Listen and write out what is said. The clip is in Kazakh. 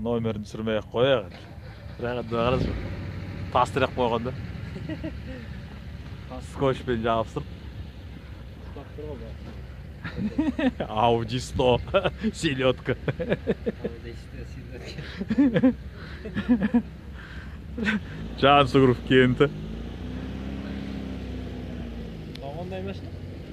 номерін түсірмей-ақ қояйық. Бірақ енді қарашы, тастырақ қойған да. Скотчпен жабыстырып. Audi 100 селедка. Жансүгіров кенті. Қандай машина?